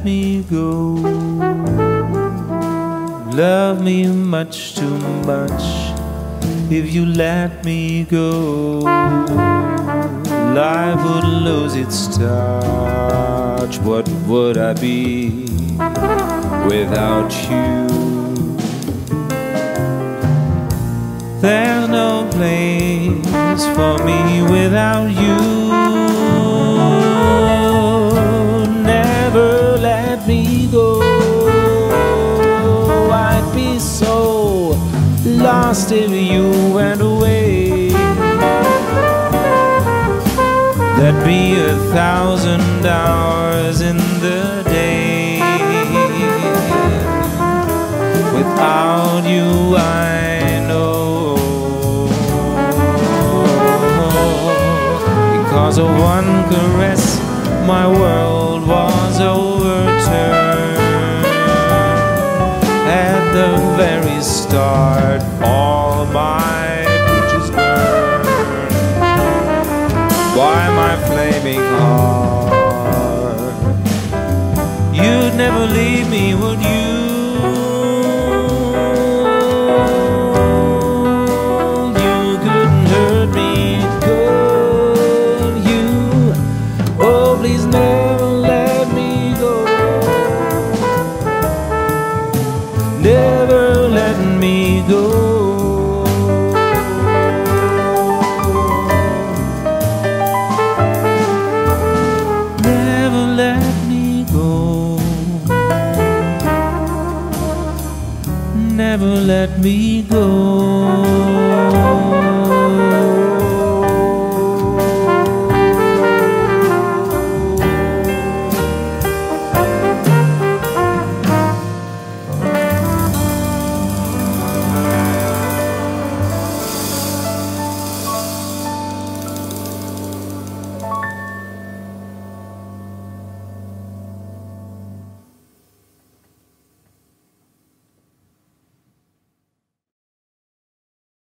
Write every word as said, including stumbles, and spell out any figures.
me go. Love me much too much. If you let me go, life would lose its touch. What would I be without you? There's no place for me without you. Never let me go. I'd be so lost if you went away. There'd be a thousand hours in the day. Without you I know. Because of one caress my world was overturned. At the very start all my bridges burned. Why my flaming heart? You'd never leave me, would you?